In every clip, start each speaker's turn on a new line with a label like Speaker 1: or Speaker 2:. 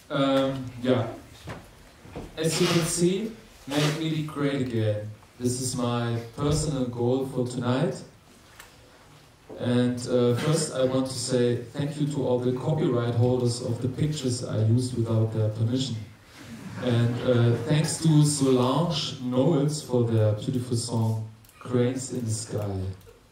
Speaker 1: Yeah, as you can see, make MIDI great again. This is my personal goal for tonight. And first I want to say thank you to all the copyright holders of the pictures I used without their permission. And thanks to Solange Knowles for their beautiful song, Cranes in the Sky.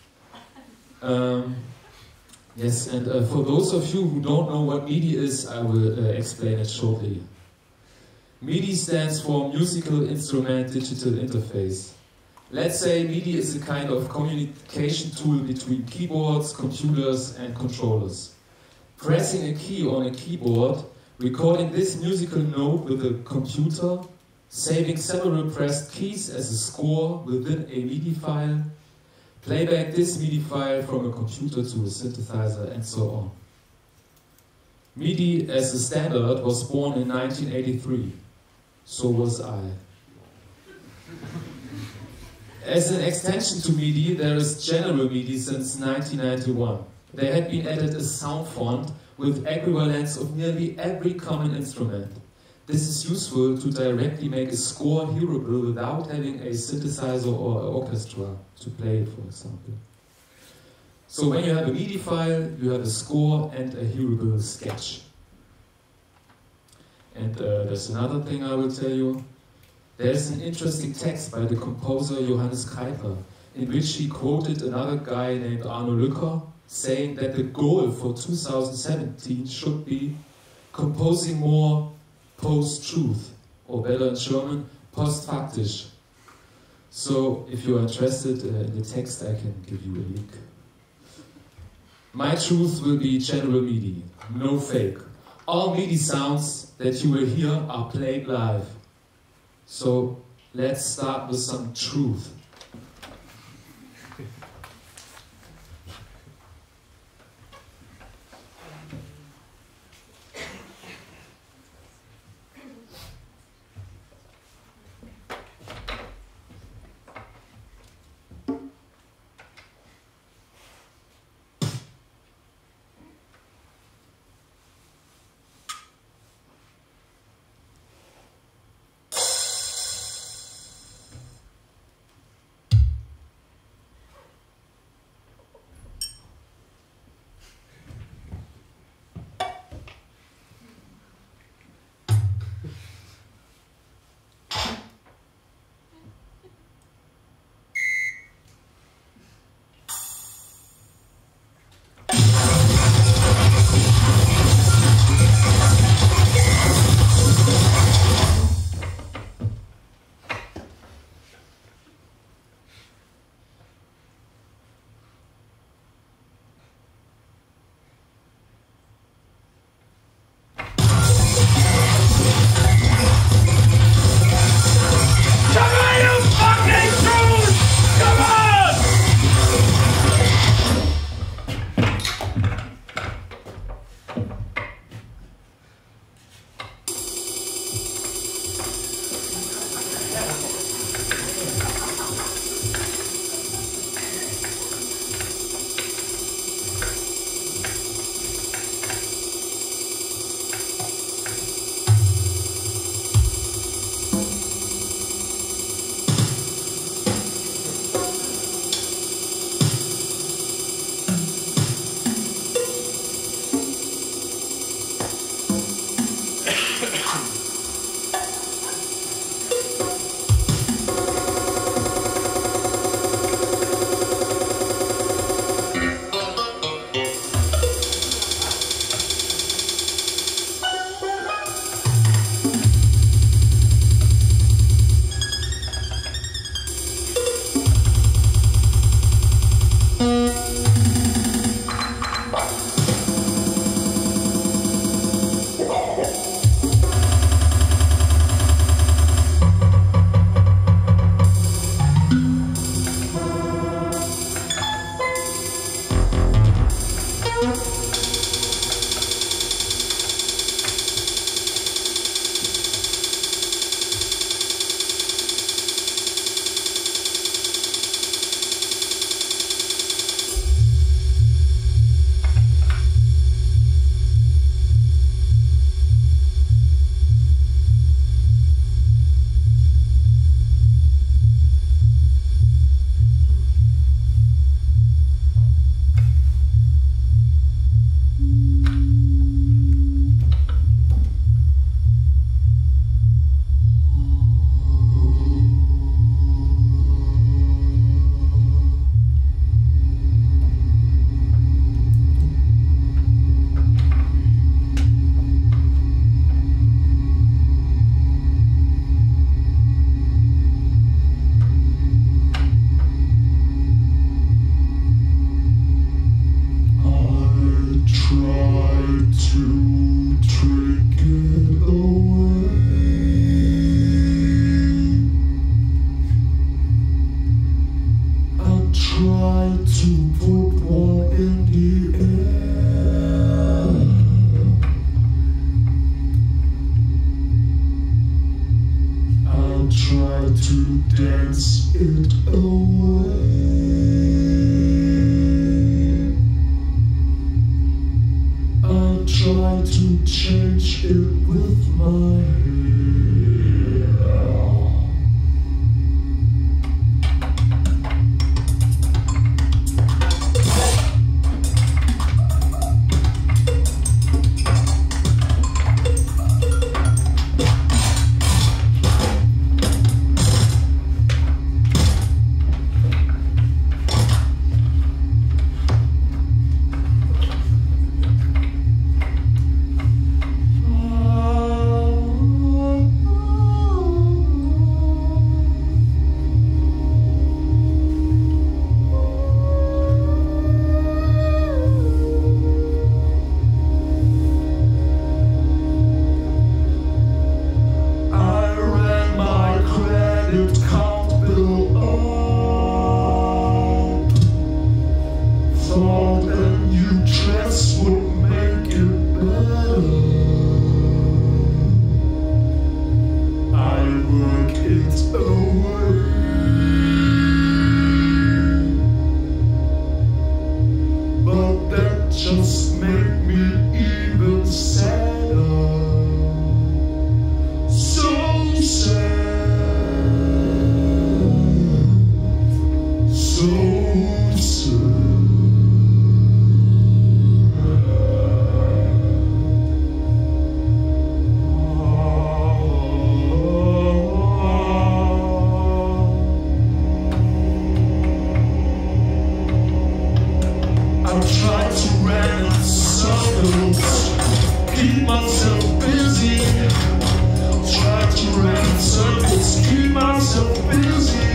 Speaker 1: Yes, and for those of you who don't know what MIDI is, I will explain it shortly. MIDI stands for Musical Instrument Digital Interface. Let's say MIDI is a kind of communication tool between keyboards, computers and controllers. Pressing a key on a keyboard, recording this musical note with a computer, saving several pressed keys as a score within a MIDI file, playback this MIDI file from a computer to a synthesizer and so on. MIDI as a standard was born in 1983. So was I. As an extension to MIDI, there is General MIDI since 1991. There had been added a sound font with equivalents of nearly every common instrument. This is useful to directly make a score hearable without having a synthesizer or an orchestra to play it, for example. So when you have a MIDI file, you have a score and a hearable sketch. And there's another thing I will tell you. There's an interesting text by the composer Johannes Kreiper, in which he quoted another guy named Arno Lücker, saying that the goal for 2017 should be composing more post-truth, or better in German, post-faktisch. So, if you are interested in the text, I can give you a link. My truth will be General MIDI, no fake. All MIDI sounds that you will hear are played live. So, let's start with some truth.
Speaker 2: to drink it away. I tried to put one in the air. I tried to dance it away. Try to change it with my hair. Thought a new dress would make it better. I work it away, but that just made me even sadder. So sad, so sad. Try to run in circles, keep myself busy. Try to run in circles, keep myself busy.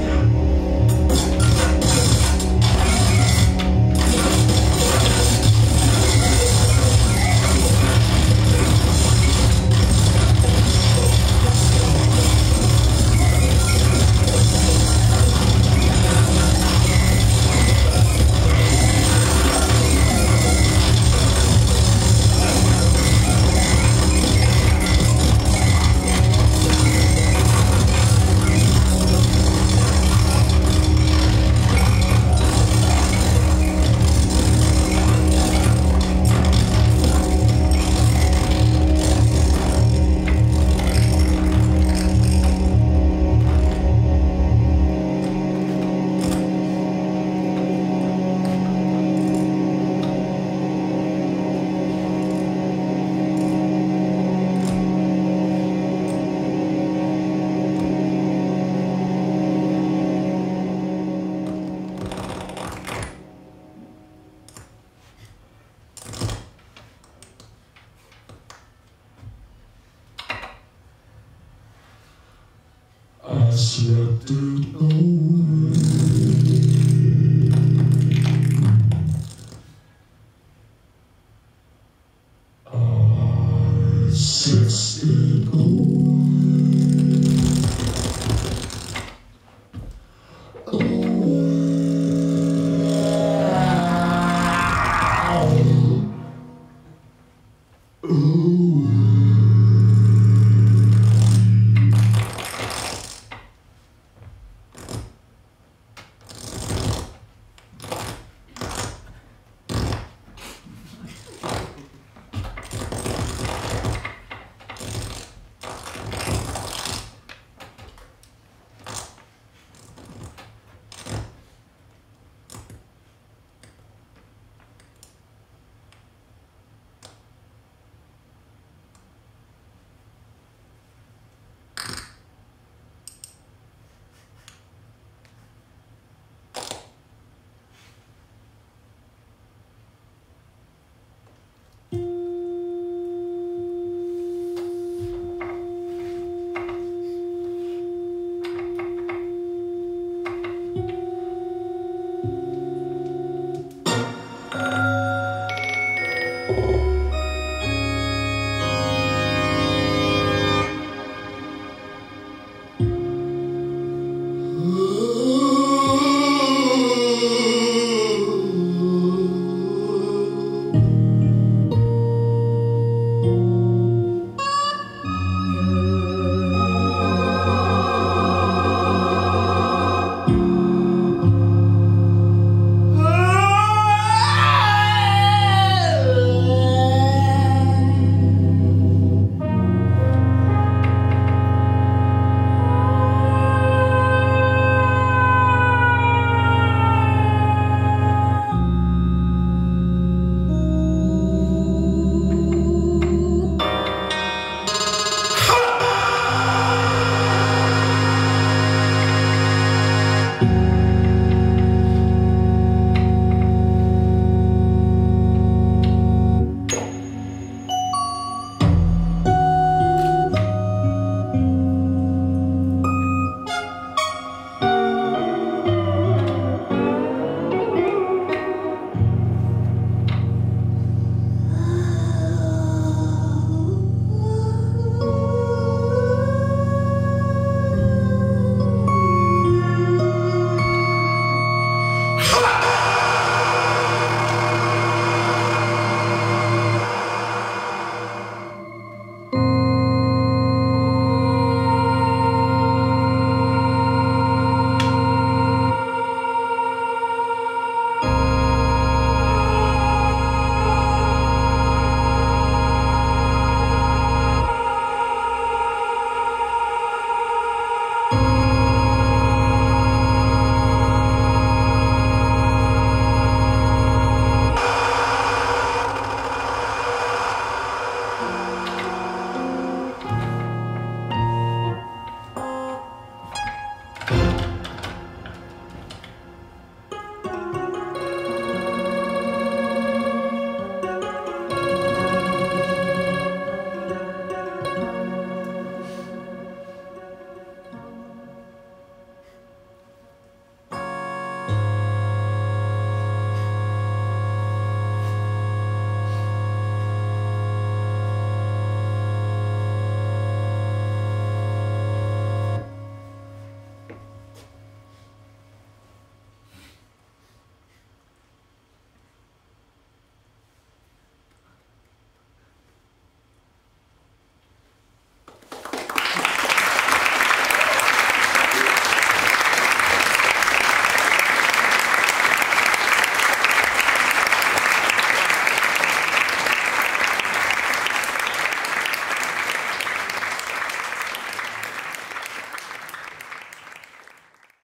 Speaker 2: I slept it away. I sexed it away. Oh.